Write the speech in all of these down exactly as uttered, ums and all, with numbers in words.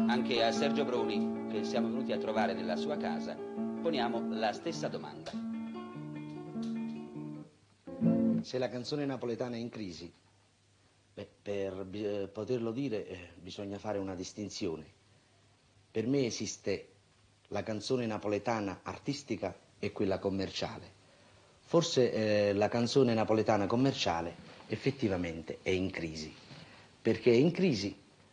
Anche a Sergio Bruni, che siamo venuti a trovare nella sua casa, poniamo la stessa domanda. Se la canzone napoletana è in crisi, beh, per eh, poterlo dire eh, bisogna fare una distinzione. Per me esiste la canzone napoletana artistica e quella commerciale. Forse eh, la canzone napoletana commerciale effettivamente è in crisi. Perché è in crisi?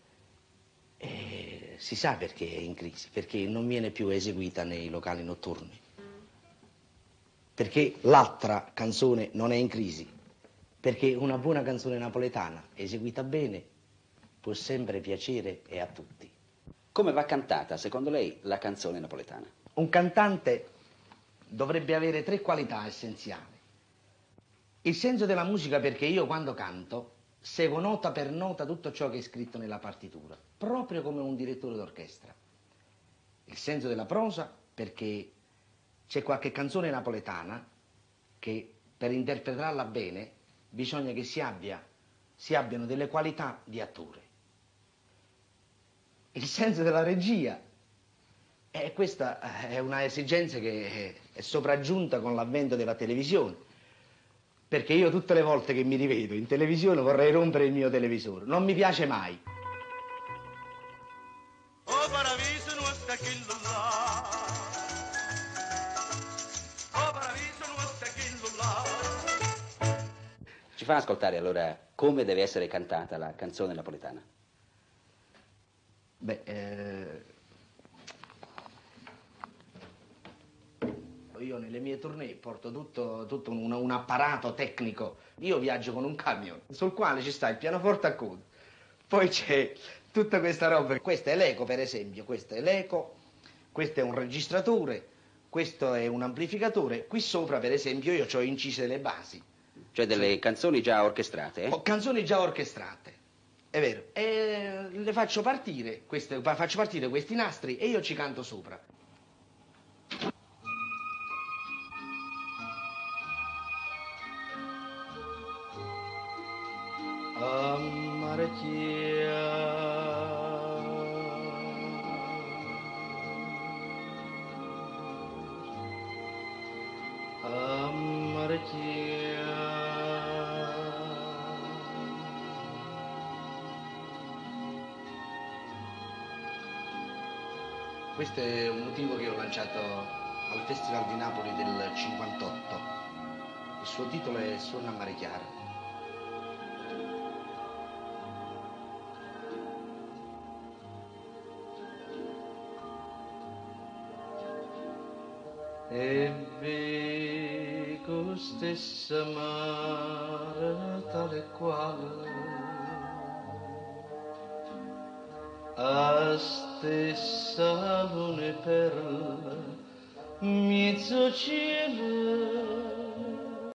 Eh, si sa perché è in crisi, perché non viene più eseguita nei locali notturni. Perché l'altra canzone non è in crisi? Perché una buona canzone napoletana, eseguita bene, può sempre piacere e a tutti. Come va cantata, secondo lei, la canzone napoletana? Un cantante dovrebbe avere tre qualità essenziali. Il senso della musica, perché io quando canto seguo nota per nota tutto ciò che è scritto nella partitura, proprio come un direttore d'orchestra. Il senso della prosa, perché c'è qualche canzone napoletana che per interpretarla bene bisogna che si abbia, si abbiano delle qualità di attore. Il senso della regia, e questa è una esigenza che è sopraggiunta con l'avvento della televisione, perché io tutte le volte che mi rivedo in televisione vorrei rompere il mio televisore, non mi piace mai. Oh paradiso non sta chi lo là. Oh paradiso non sta chi lo là. Ci fa ascoltare allora come deve essere cantata la canzone napoletana? Beh, eh, io nelle mie tournée porto tutto, tutto un, un apparato tecnico. Io viaggio con un camion sul quale ci sta il pianoforte a coda. Poi c'è tutta questa roba. Questo è l'eco, per esempio. Questo è l'eco, questo è un registratore, questo è un amplificatore. Qui sopra, per esempio, io ho incise le basi. Cioè delle sì. canzoni già orchestrate, eh? Ho canzoni già orchestrate, è vero. E le faccio partire, queste, faccio partire questi nastri e io ci canto sopra. Amarecchia, amarecchia. Questo è un motivo che ho lanciato al Festival di Napoli del cinquantotto. Il suo titolo è Suona a mare chiaro. Ebbe con stessa mare tale quale a stessa lune per mezzo cielo